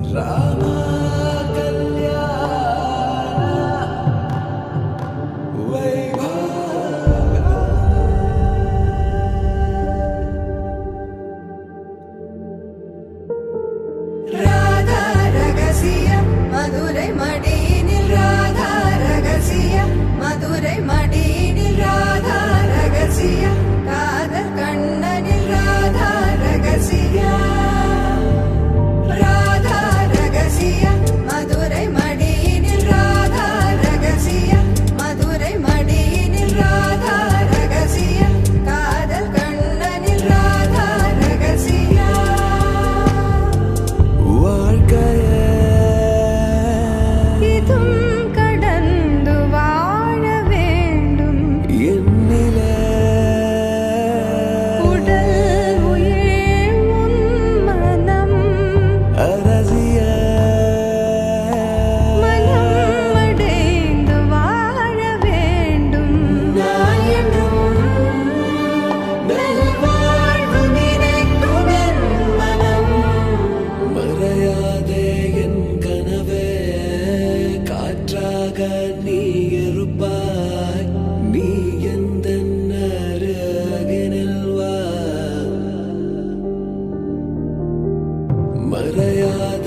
Rama Kalyana Vaibhaga Radha Ragasiya Madurai Madinil Radha Ragasiya Madurai Madinil Radha Ragasiya Kadal Kannanil Radha Ragasiya Radha Ragasiya Madurai Madinil Radha Ragasiya Madurai Madinil Radha Ragasiya Kadal Kannanil Radha Ragasiya வாழ்க்கையே இதும் கடந்து வாழ வேண்டும் என்னிலே உடல் உயிர் உன் மனம் அரசிய மனம் அடைந்து வாழ வேண்டும் நான் என்றும் நல்வாழ்வு நினைக்கும் என் மனம் மறையாதே என் கனவே காற்றாக நீ இருப்பாய் நீ எந்த அருகினில் வா மறையாத